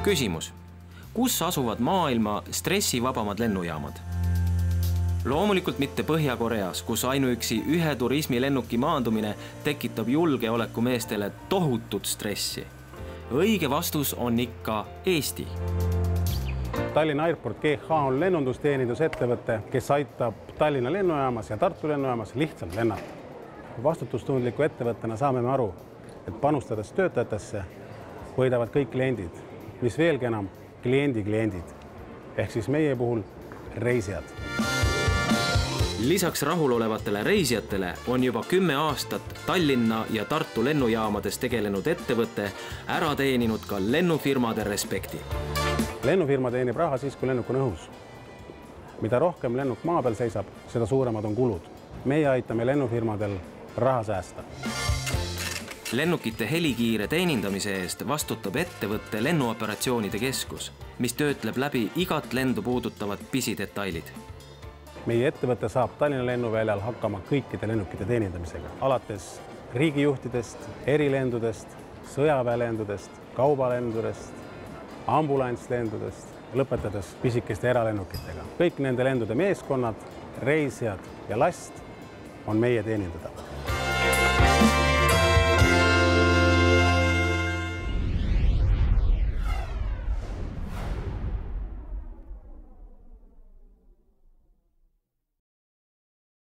Küsimus. Kus asuvad maailma stressivabamad lennujaamad? Loomulikult mitte Põhja-Koreas, kus ainuüksi ühe turismilennuki maandumine tekitab julgeolekumeestele tohutut stressi. Õige vastus on ikka Eesti. Tallinna Airport GH on lennundusteenindusettevõte, kes aitab Tallinna lennujaamas ja Tartu lennujaamas lihtsalt lennata. Vastutustundliku ettevõttena saame me aru, et panustades töötajatesse võidavad kõik kliendid, mis veelgi enam kliendid, ehk siis meie puhul reisijad. Lisaks rahulolevatele reisijatele on juba 10 aastat Tallinna ja Tartu lennujaamades tegelenud ettevõte ära teeninud ka lennufirmade respekti. Lennufirma teenib raha siis, kui lennuk on õhus. Mida rohkem lennuk maa peal seisab, seda suuremad on kulud. Meie aitame lennufirmadel raha säästa. Lennukite helikiire teenindamise eest vastutab ettevõtte lennuoperatsioonide keskus, mis töötleb läbi igat lendu puudutavat pisidetailid. Meie ettevõte saab Tallinna lennuväljal hakkama kõikide lennukite teenindamisega, alates riigijuhtidest, erilendudest, sõjaväelendudest, kaubalendudest, ambulantslendudest, lõpetades pisikeste eralennukitega. Kõik nende lendude meeskonnad, reisijad ja last on meie teenindada.